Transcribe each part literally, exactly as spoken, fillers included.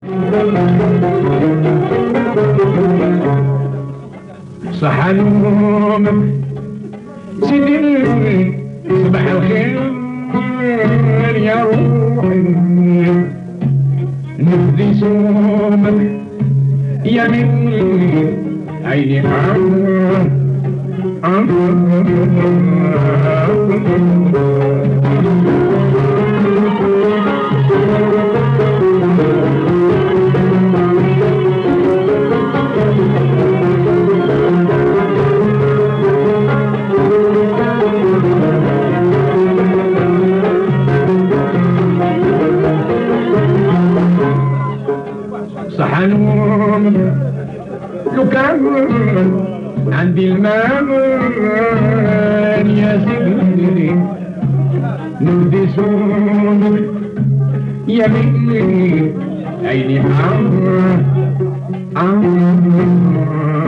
صحى نومك سيدي صباح الخير يا روحي نفدي صومك يا من عيني عمر صحى نومك لو كان عندي المال يا سيدي نبدي صومك يا مني عيني عمر عمر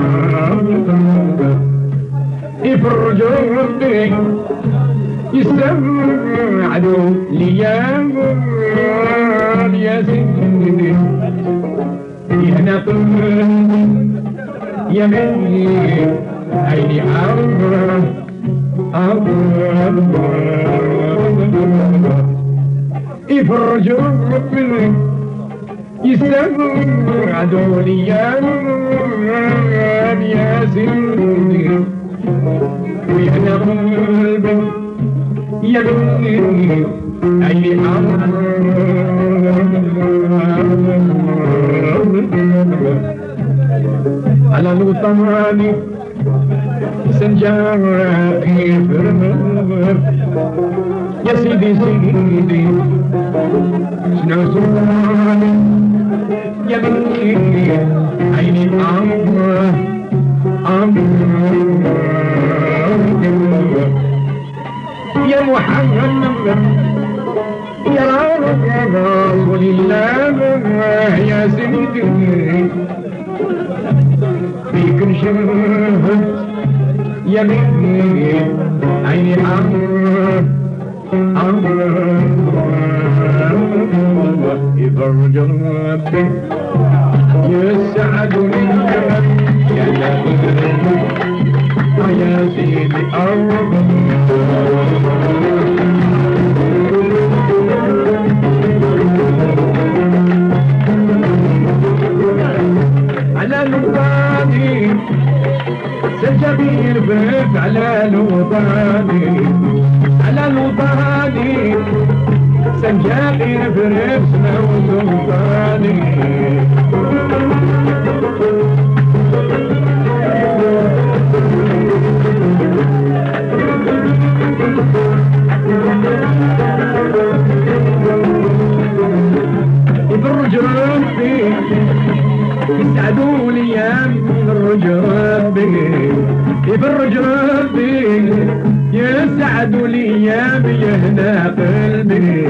يفرج ربي يستبعدوا ليا يا سيدي هنا طول يا مني عيني عمر عمر يفرج ربي يستبعدوا ليا يا سيدي وهنا قلبي يا مني عيني عمر على الوطن سنجاقي فرمر يا سيدي سيدي شنو سواني يا مني عيني عمر عمر يا محمد يا رسول الله يا سيدي فيك نشهد يا مني عيني عمر عمر يفرج ربي يسعدني يا نبي يا سيدي أرض على الوطاني سجبير بيت على الوطاني على الوطاني سجبير برسنا وسلطاني يفرج ربي يسعدوا لي يا يفرج ربي يفرج ربي يسعدوا لي يا بيهنا قلبي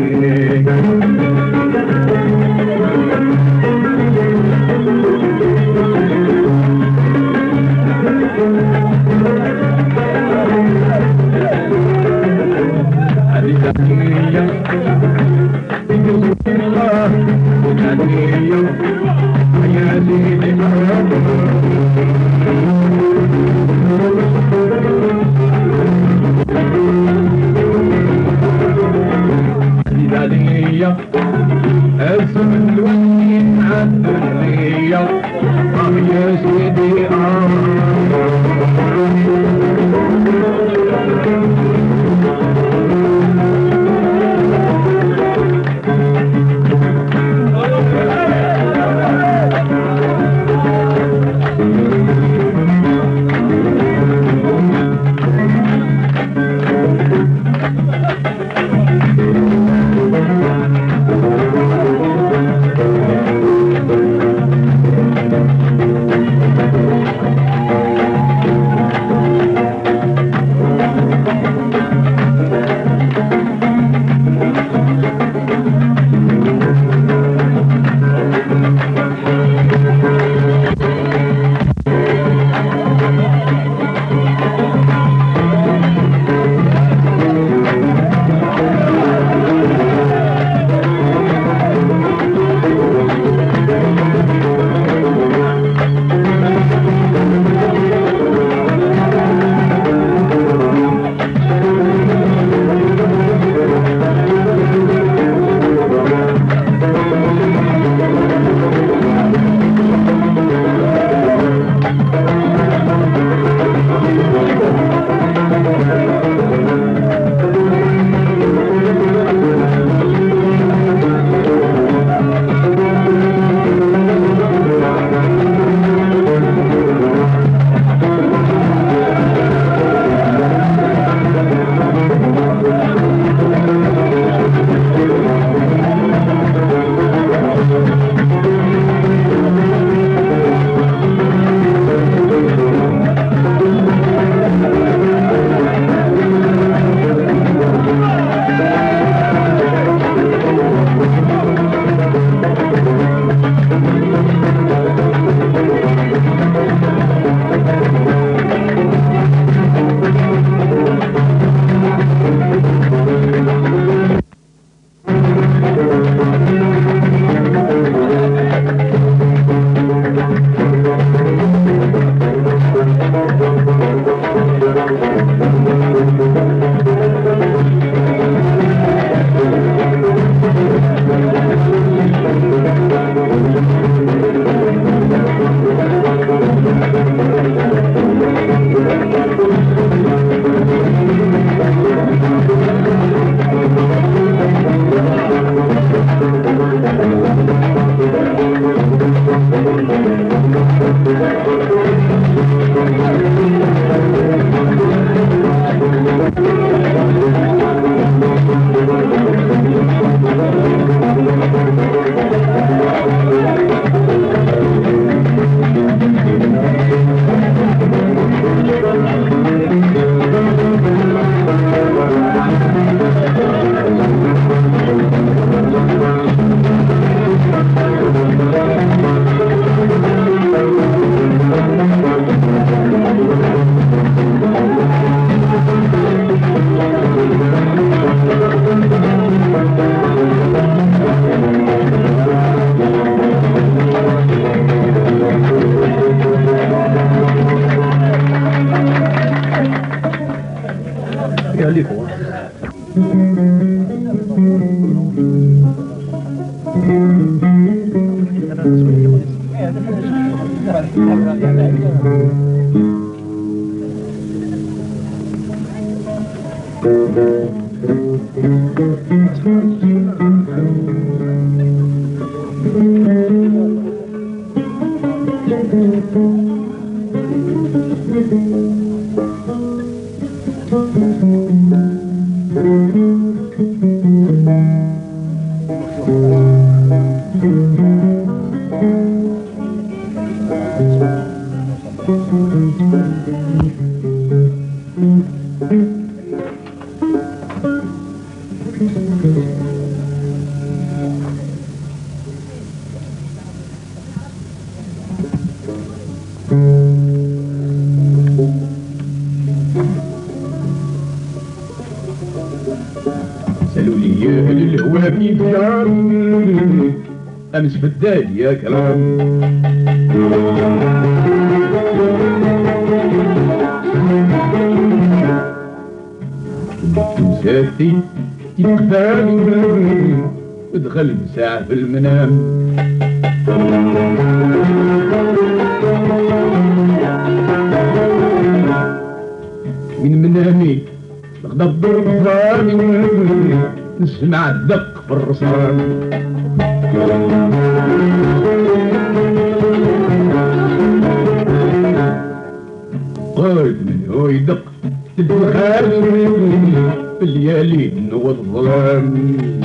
هذه تحية بسم الله وتحية يا سيدي هذه اسم الوين عند الرياض يا سيدي سالوا لي اهل الهوى في دياري امس فداد يا كرام تمساتي تقفاني ادخل ساعة في المنام من منامي غضب ضرباني نسمع الدق في الرصان قلت من هو يدق تدخل في الليالي والظلام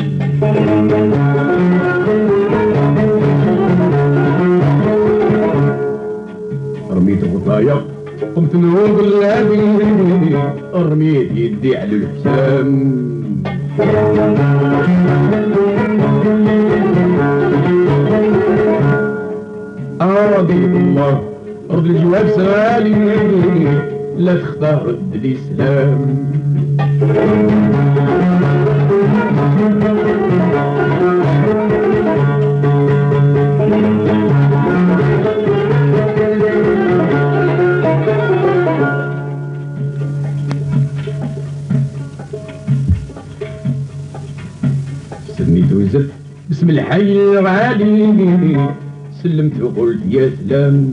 رميت غطايا قمت نوض الليالي رميت يدي على الحسام أراضي الله أرض الجواب سالي لا تختار الدلي سلام سميت وزدت بسم الحي العالي سلمت وقلت يا سلام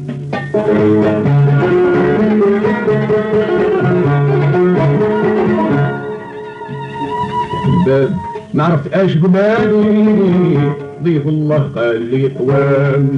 الباب ما عرفت اش قبالي ضيف الله قال لي قوام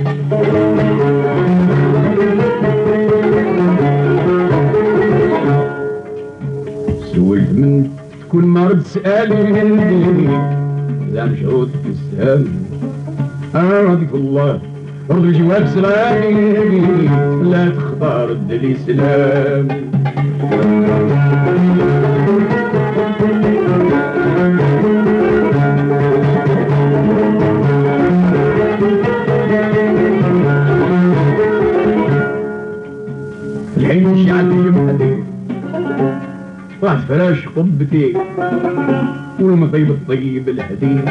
سولت من تكون مرض سألني زعم شعوط السهام أراضيك الله أرض الجواب سلامي لا تختار الدلي سلام الحين مشي عندي يمحدي راح فراش قبتي والمطيب الطيب الحديد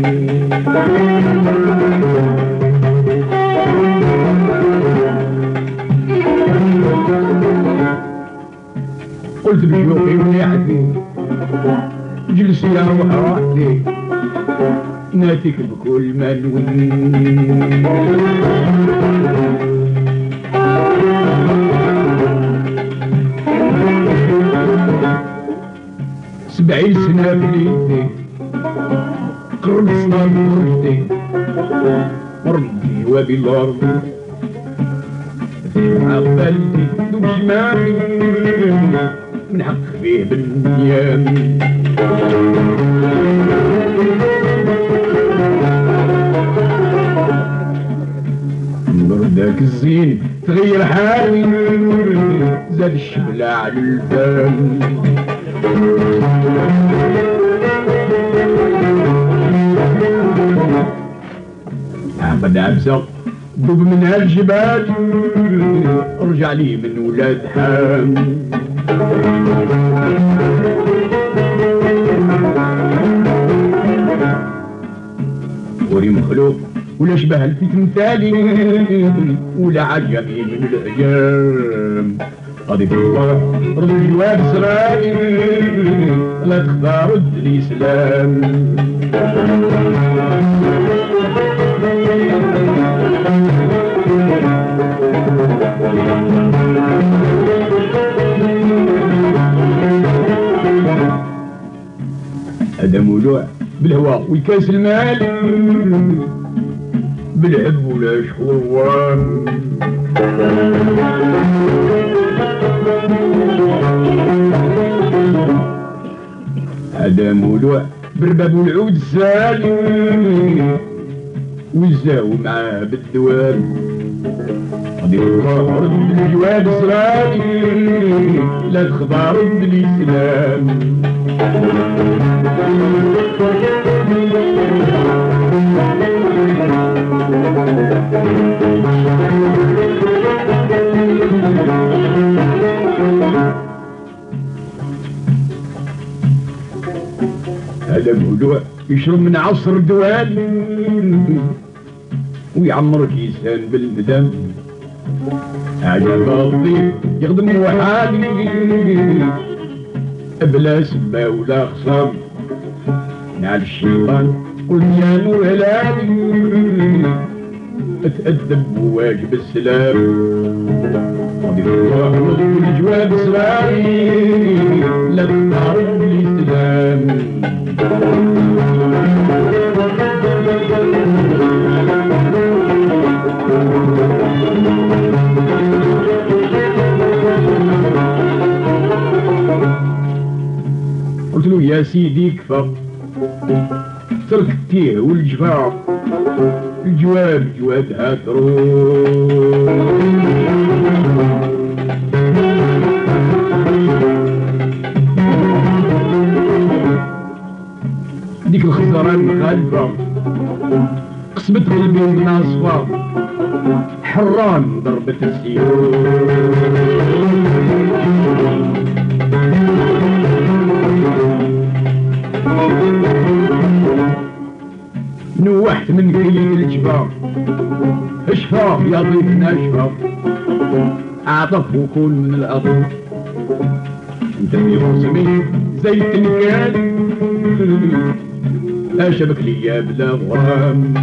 قلت بشوقي ونيحتي جلس يا روح راحتي ناتيك بكل ما نوي سبعين سنة في ليدي قرب صنار برجدي ربي وبالأرض عقبالتي دوب جمالي من حق فيه بالنيام بردك الزين تغير حالي زاد الشبلة على الفم عقد عبسة دوب من هالجبال رجع لي من ولاد حام وري مخلوق ولا شبه في تمثالي ولا عجبي من العجام غادي الله رد الجواب سرائي لا تختار الإسلام. هذا مولوع بالهواء ويكاس المال بالحب ولا شحوان. هذا مولوع بالباب والعود السالي ويزاو معاه بالدوام. غادي الله رد الجواب سرائي لا تخضع رد الإسلام. هذا مولوع يشرب من عصر دوال ويعمر كيسان بالندم. عجب الضيف يخدم وحالي بلا سبة ولا خصام. نعل الشيطان قلت يا نور هلالي اتأدب وواجب السلام. غادي الله رد الجواب سرائي لا تختار الإسلام. قلت له يا سيدي كفى ترك التيه والجفا الجواب جواد هاترو. ديك الخزران مخالفة قسمت قلبي ناصفة حران ضربة السيف. نوحت من كيل الجبار اشفى يا ضيفنا اشفى اعطف وكون من الأرض. انت في خصمي زي التنكال اشبك ليا بلا غرام.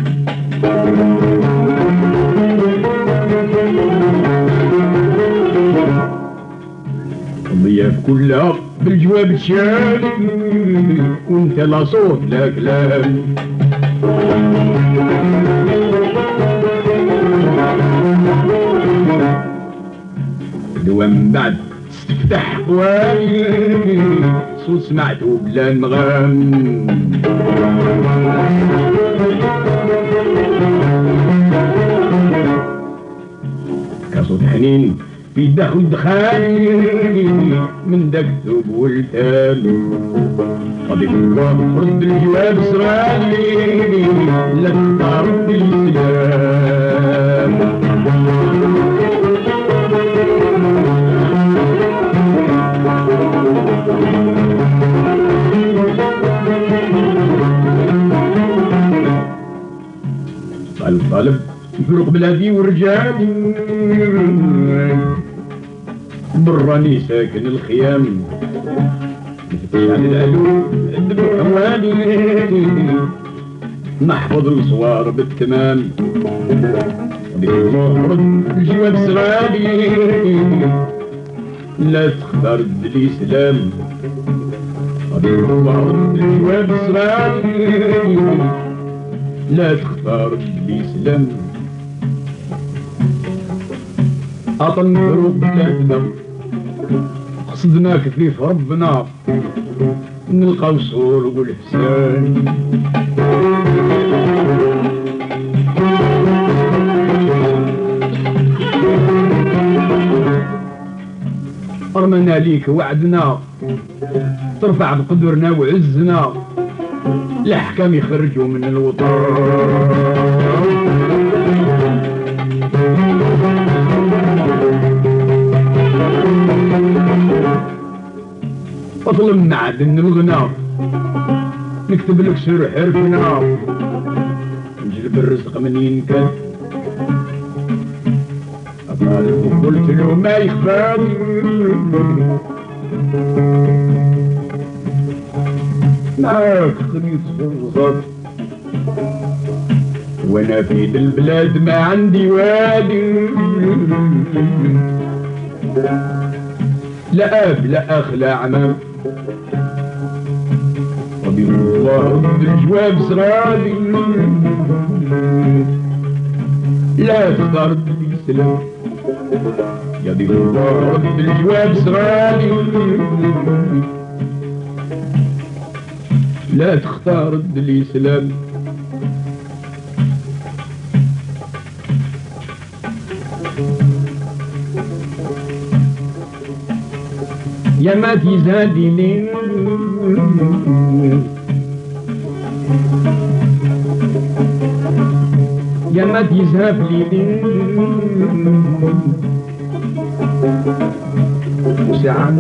الضياف كلها بالجواب تشالي وانت لا صوت لا كلام. دوام بعد تفتح قوالي صوت سمعته بلا نغام. كصوت حنين في دخل دخاني من داك الثوب والتالي. غادي الله رد الجواب سرالي لا تختار الإسلام. الطالب يفرق بلادي ورجالي براني ساكن الخيام نفتش على العلوم عند حوالي نحفظ الصوار بالتمام. غادي الله رد الجواب سرالي لا تختار الإسلام. غادي الله رد الجواب سرالي لا تختار الإسلام. أطن فروق بلادنا قصدنا كفيف ربنا نلقى وصول والحسان. رمنا ليك وعدنا ترفع بقدرنا وعزنا الأحكام يخرجوا من الوطن. اطلب معدن الغنى نكتب لك سر حرفنا نجلب الرزق منين كان. أطلب قلت له ما يخفى معاك خريط فرصات وانا في ذي البلاد ما عندي والي لا اب لا اخ لا عمام ربي الله رد الجواب صرالي لا تختار لي سلام يا دي الله رد الجواب صرالي لا تختار رد لي سلام يا ما تزادي لي يا ما تزهب لي ساعة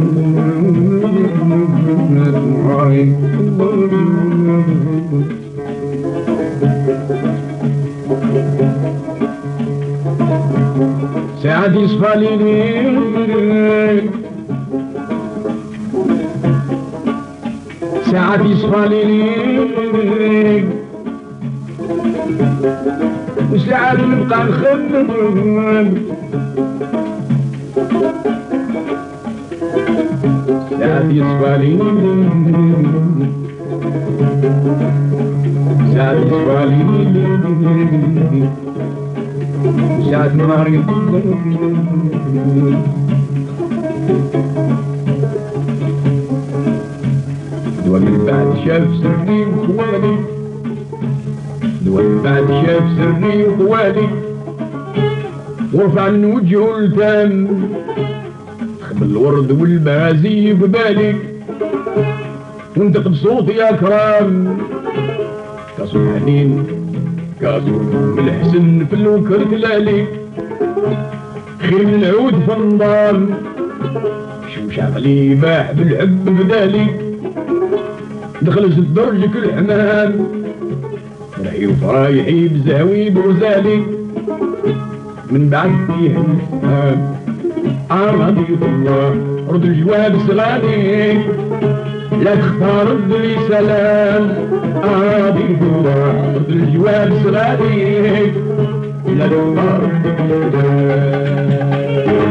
ساعة يصفى لي ساعة يصفى لي وساعة نبقى نخدم ساعة يصفى لي ساعة يصفى لي ساعة نهار ومن بعد شاف سري وخوالي ومن بعد شاف سري وخوالي ورفع عن وجهه التام خب الورد والبازي في بالي وانتق بصوتي يا كرام كاسو حنين كاسو من الحسن في الوكر تلالي خير من العود في النظام شوش عقلي باح بالحب بدالي دخل ست درجك الحمام فرحي وفرايحي بزهوي بغزالي من بعد فيه الفهم عرضي الله رد الجواب صغالي لا تختار رد لي سلام عرضي الله رد الجواب صغالي لا تختار رد لي سلام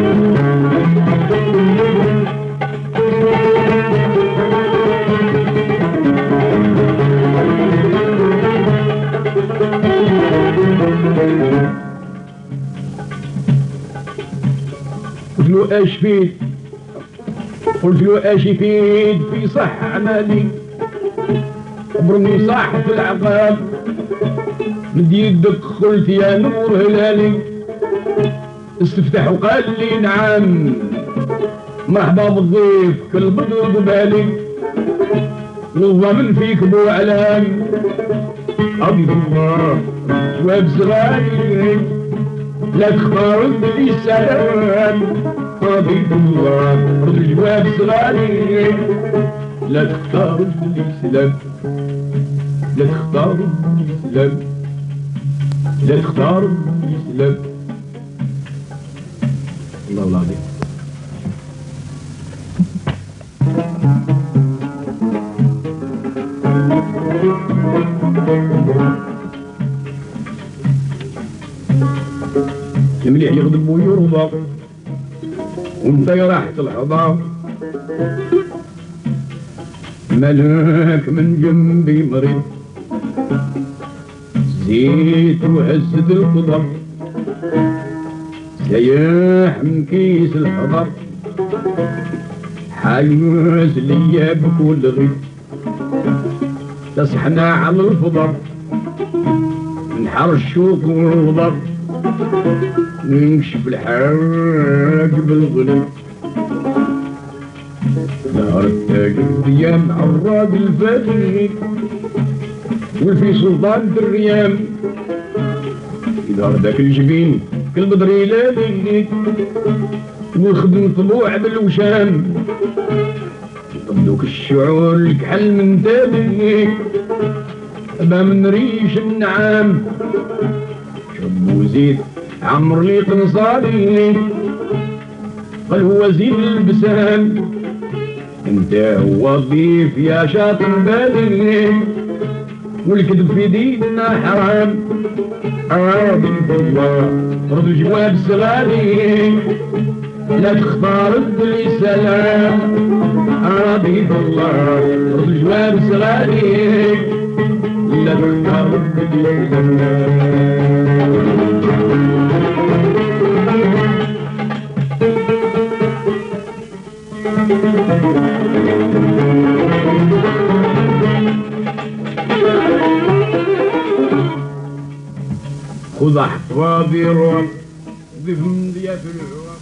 قلت له اش فيد قلت له اش يفيد في صح عمالي عبرني صح في العقاب مد يدك قلت يا نور هلالي استفتح وقال لي نعم مرحبا بالضيف كل بدر ببالي والضمن فيك بو علام أضيف الله جواب صغاري لا تختار لي السلام أضيف الله رد جواب صغاري لا تختار لي سلام لا تختار لي سلام لا تختار لي سلام الله العظيم مليح يخدم ويرضى وانت يا راحة الحضار ملاك من جنبي مريض زيت وهزت الخضر سياح من كيس الحضر حايز ليا بكل غيب تصحنا على الفضر من حر الشوق والغضب نمشي في الحاج بالغلب نهار التاجر ايام عراق الفاتحين والفي سلطان الريام دار ذاك الجبين كل بدري لالي وخدم طلوع بالوشام يطلوك الشعور الكحل من تابي أبا من ريش النعام شرب وزيد عمر لي قنصالي قال هو زين البسام انت هو ضيف يا شاطر بالي والكذب في ديننا حرام عادي بالله رد جواب صغاري لا تختار الدلي سلام عادي بالله رد جواب صغاري لا تختار الدلي سلام خذ احفاظي روح ضفن ديا في العوام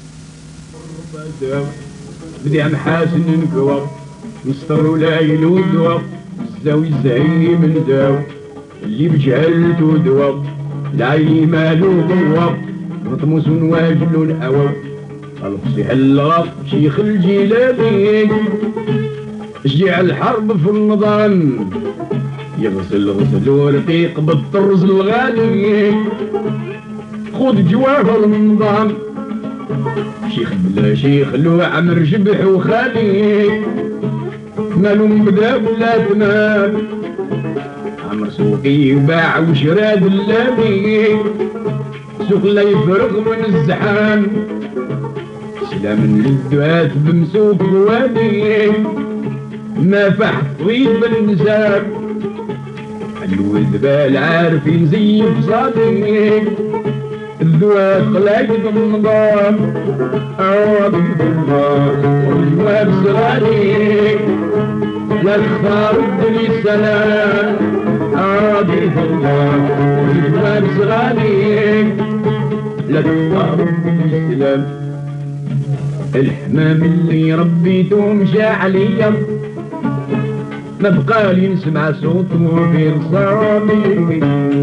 بدي عم حاسن نكوى مستر ولا يلود الزاوي الزعيم من داو اللي بجهلت ودوى العي مالو ضوى مطموس واجل الأوى الفصيح الغف شيخ الجيلاني شجيع الحرب في النظام يغسل غسل ورقيق بالطرز الغالي خذ جواه النظام شيخ بلا شيخ لو عمر جبح وخالي مالو بدا ولا تمام عمر سوقي وباع وشراد اللامي سوق لا يفرغ من الزحام سلام للدعاة بمسوق بوادي ما فح طويل بالنساب الوذبال عارفين زي بصادي الدعاة خلايد بالنظام عواطف بالله والجواب صغاري لا تختار الدنيا السلام عواطف الله والجواب صغاري لا تختار الدنيا السلام الحمام اللي ربيته مشى عليا ما بقالي نسمع صوته في رصامي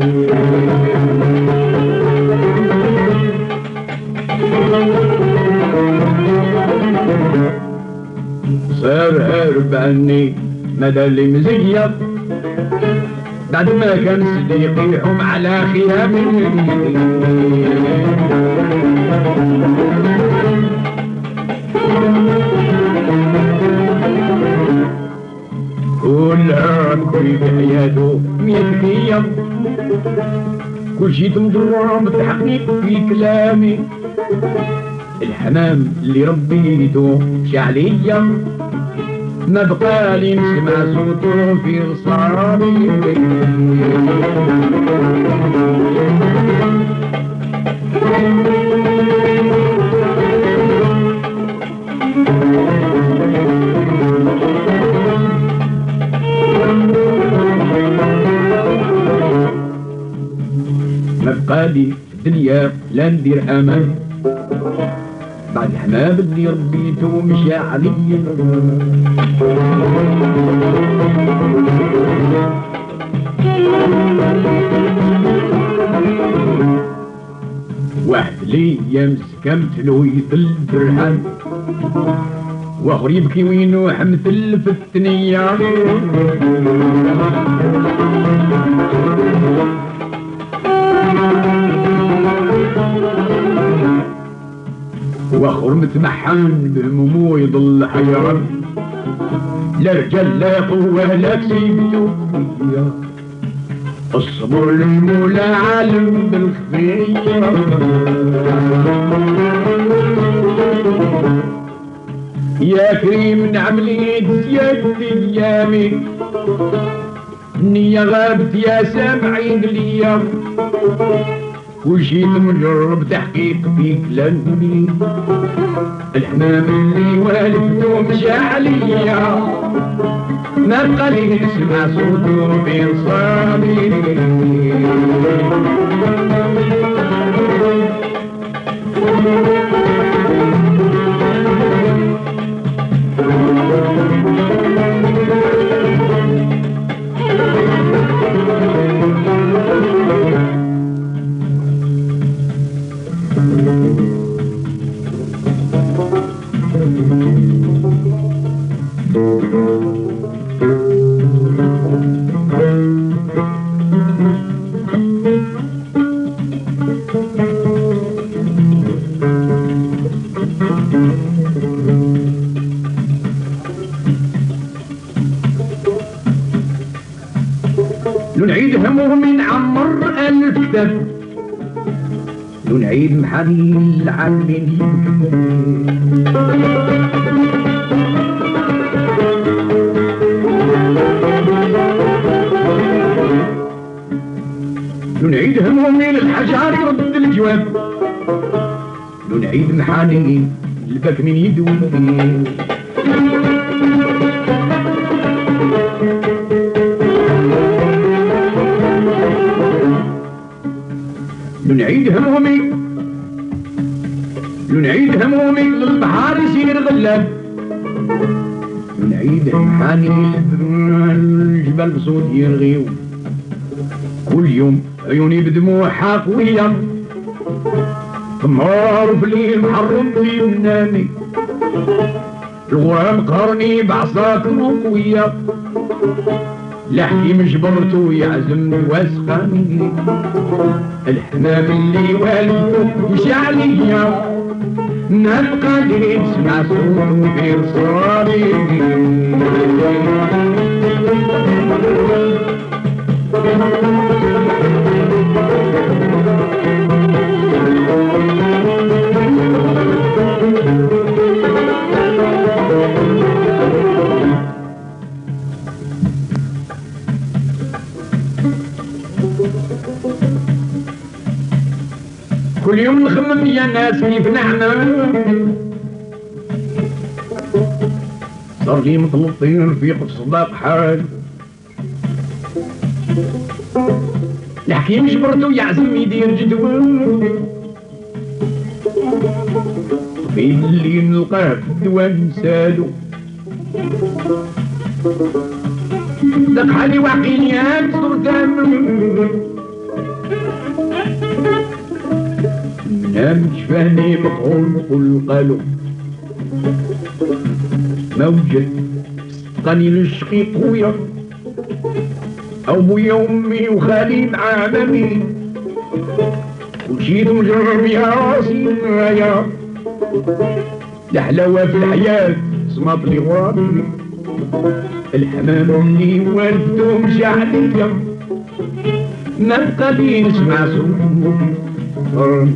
صار هارب عني مدى اللي مزيف بعد ما كان صديقي يحوم على خيامي كل عام في حياته مية كية كل شي تمضرهم بالتحقيق في كلامي الحمام اللي ربيته شعلية ما بقالي نسمع صوته في غصامي ما بقالي في الدنيا لا ندير امان بعد الحمام اللي ربيته مشى عليا واحد لي مسكمت له يطل فرحان واخر يبكي وينوح مثل في الثنية واخر متمحن بهمومه يضل حيران لا رجال لا قوة لا كسيبته الصبر للمولى عالم بالخفية يا كريم نعم لي زيادة ايامي النية غابت يا سامعين ليا وجيت مجرب تحقيق في كلامي الحمام اللي والفته مشى عليا ما بقى لي نسمع صوته بين صامي لو نعيد همومي نعمر ألف كتاب، لو نعيد محني العالمين لو نعيد همومي للحجار يرد الجواب، لو نعيد محاني الباك من يدوي لو نعيد همومي لو نعيد همومي للبحر يصير غلاب، لو نعيد محاني الجبال بصوت يرغيو كل يوم عيوني بدموع حاقوية نهار وفي الليل محرم في منامي الغرام قهرني بعصاك قوية لحكيم جبرتو يعزم واسخاني الحمام اللي والده مشي عليا نبقى لي نسمع صوته في رصادي كل يوم نخمم يا ناس كيف نعمل صار لي مطلطين رفيق في صداق حال الحكيم جبرتو يعزم يدير جدول في اللي نلقاه في الدوان نسالو دق حالي وعقيليان صرت منام شفاني مقهور كل قالو ما وجد سقاني للشقيق خويا او بويا وامي وخالي مع عمامي ومشيت مجرب يا راسي يا الحلاوه في الحياه صمت لي غرابي الحمام اللي والدته مشى عليا ما بقى لي نسمع صوته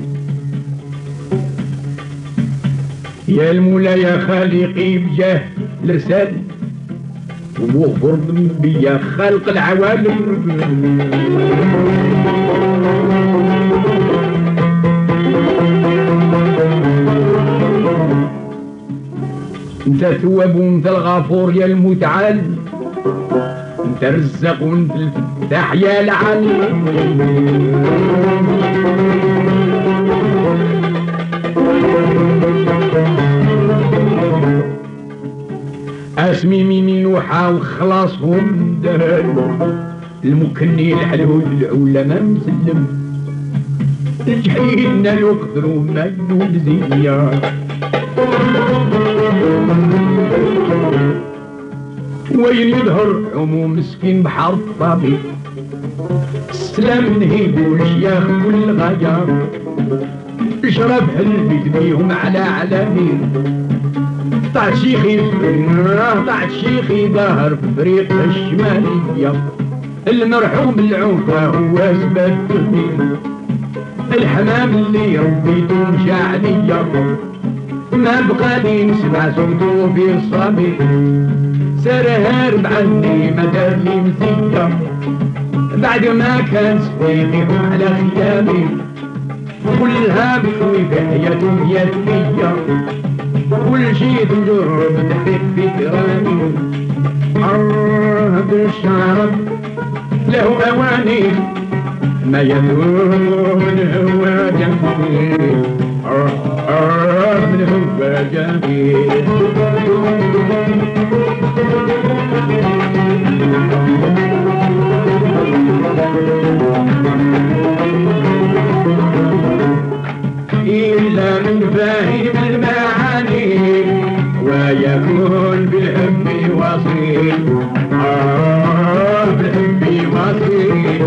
يا المولى يا خالقي بجاه الرسال ومغفر ذنبي يا خالق العوالم انت ثواب وانت الغفور يا المتعال انت الرزاق وانت الفتاح يا العليم اسمي ميمي نوحة وخلاصهم دهن المكني الحلو العلماء مسلم الجحيدنا لو قدروا ما ينولزيا وين يظهر عموم مسكين بحر الطبيب السلام نهيبو الشياخ كل غاية اشرب البيت بيهم على علامين طلعت شيخي طلعت شيخي ظهر في فريق الشمالية المرحوم العنفة هو سبب الحمام اللي ربيته مشى عليا ما بقى لي نسمع صوته في الصبي سار هارب عني ما دار لي مزية بعد ما كان صديقي على خيامي كلها بشوي في حياته يدية كل شي تجرب تحت في كرامي عرض الشعر له اواني ما يدون هو جنبي عرض من هو جنبي إلا من فاهم المعاني ويكون بالحب وصيل آه بالحب وصيل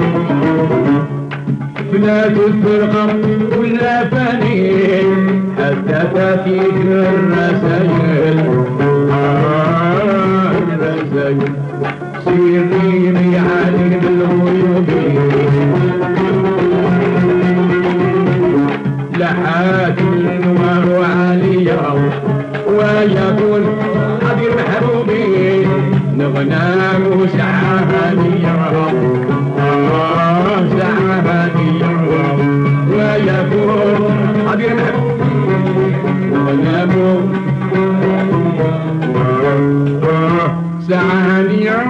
فلا تفرق ولا فاني تفاتيح الرسايل آه الرسايل سيريني علي بالغيوب لحات النوار عليا ويكون حبيب محبوبي نغنام ساعة هادية آه ساعة هادية ويكون حبيب محبوبي نغنام ساعة هادية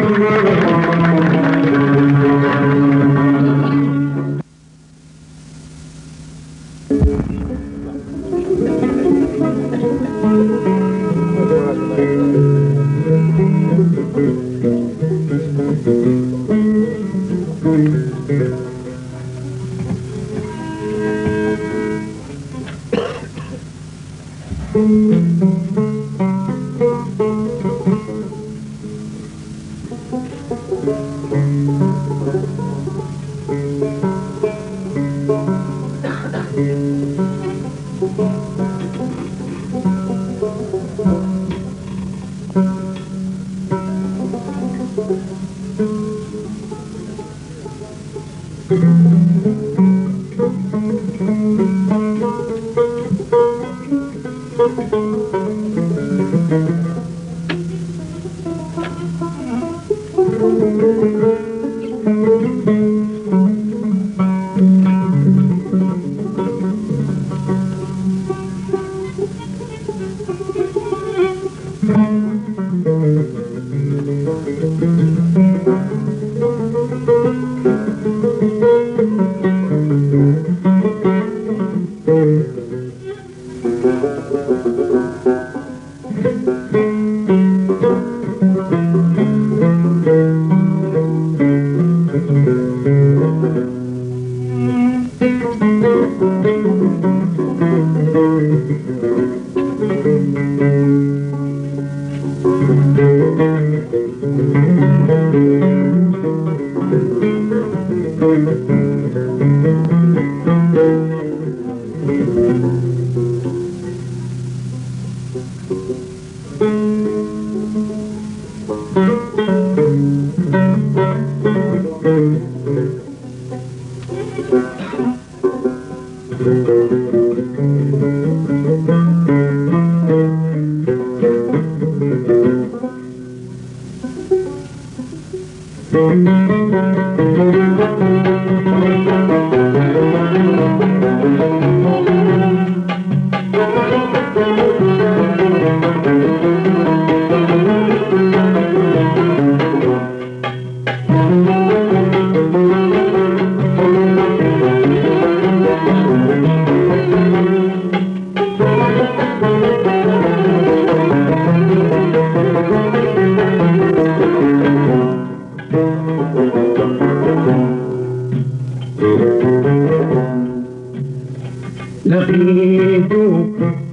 لقيته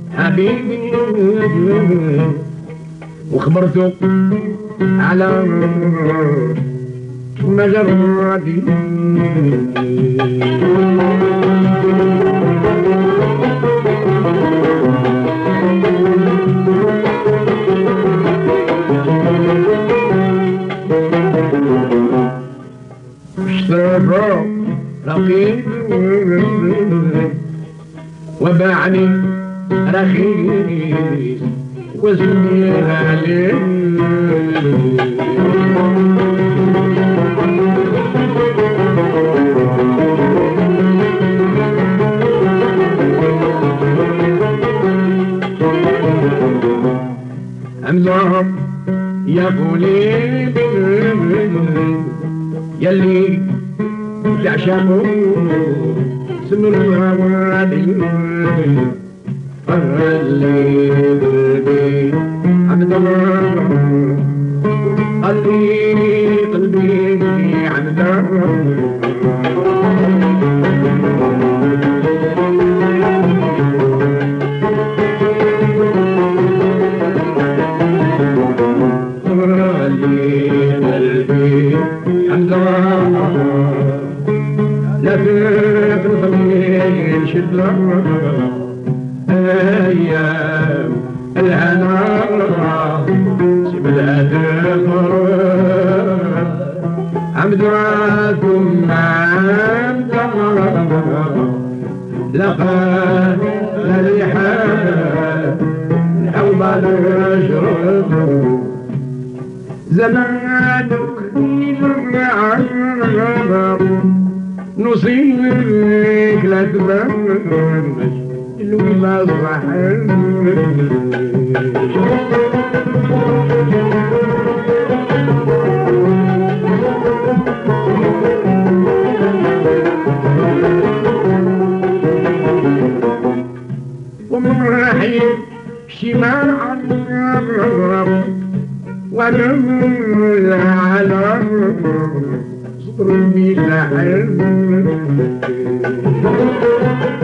حبيبي وخبرته على مجراتي اشترى رقيب وباعني رخيص واسمي غالي أمزهم يا فولي يلي تعشقوا سن الهوادي اللي قلبي عبد الله قلبي قلبي عبد الله قلبي عبد الله لا في الخميل شد أيام الهنا شبلها تخرج عمدراكم عمد لقى الريحان الحوضة نشرب زمانك نرجع نصيبك لا تبرمج الولا صح ومرحيم شمال عالرب ونمر على صدر الميزان